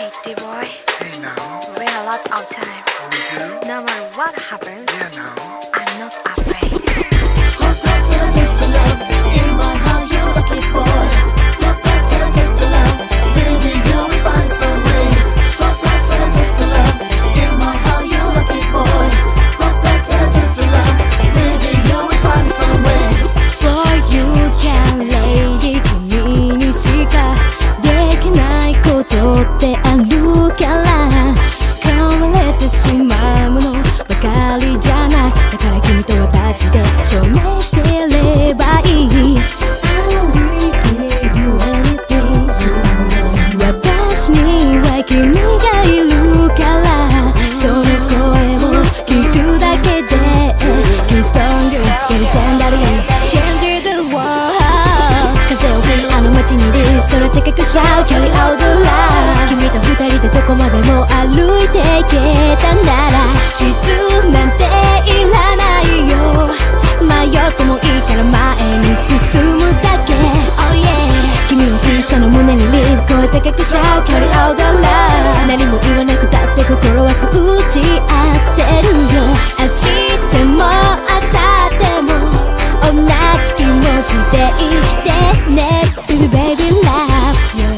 Hey boy, Hey now, we had a lot of time. oh we do? No matter what happens, Yeah now. I'm not afraid. Just to love in my heart, you're lucky boy. Just to love, baby, you will find some way. Just to love in my heart, you're lucky boy. Just to love, baby, you will find some way. For you can lady 君にしかできないことってあるから変われてしまうものばかりじゃないだから君と私で証明してればいい I will give you anything you want 私には君がいるからその声を聞くだけで Keep strong, get legendary Change the world 風を吹いあの街にいる空高くシャウ Carry out the light 君と二人でどこまでも歩いていけたなら地図なんていらないよ迷ってもいいから前に進むだけ Oh yeah 君のピースの胸にリブ声高くシャウ Carry out the light 何も言わなくたって心は通じ合ってるよ明日も明後日も同じ気持ちでいてね Baby baby love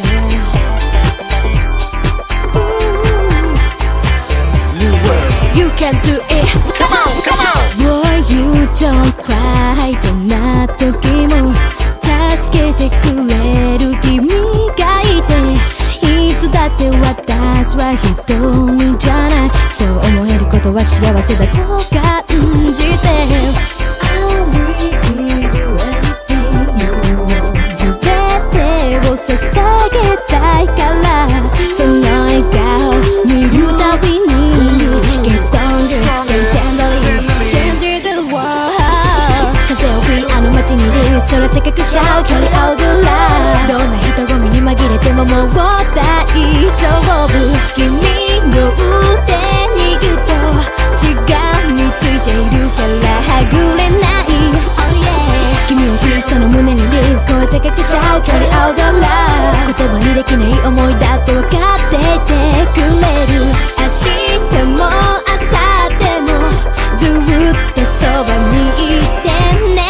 New world. You can do it Come on, come on. Boy you don't cry どんな時も助けてくれる君がいていつだって私は一人じゃないそう思えることは幸せだと感じて I will give you anything you want 全てを捧げたいからその笑顔見るたびに Get stronger, get gently Change the world 風を吹いあの街にいる空高くシャウ Carry out the light どんな人混みに紛れてももう大丈夫君の腕にぐっとしがみついているからはぐれない、oh yeah、君を振りその胸にいる声高くシャウ Carry out the light 言葉にできない思いだって分かっていてくれる明日も明後日もずっとそばにいてね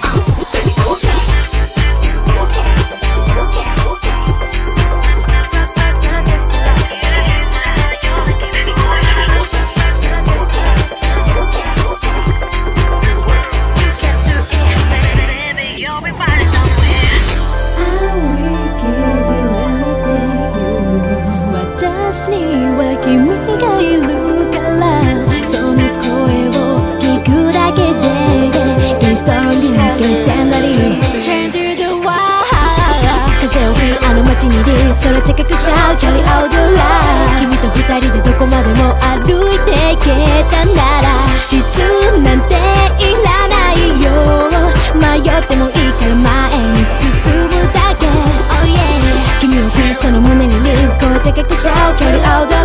私には君がいるからその声を聞くだけで Get strong, get gently Change the world 風を吹いあの街にいる空高くシャウ Carry out the light 君と二人でどこまでも歩いていけたなら地図なんていらないよ迷ってもいいから前に進むだけ Oh yeah 君を振りその胸にいる声高くシャウ Carry out the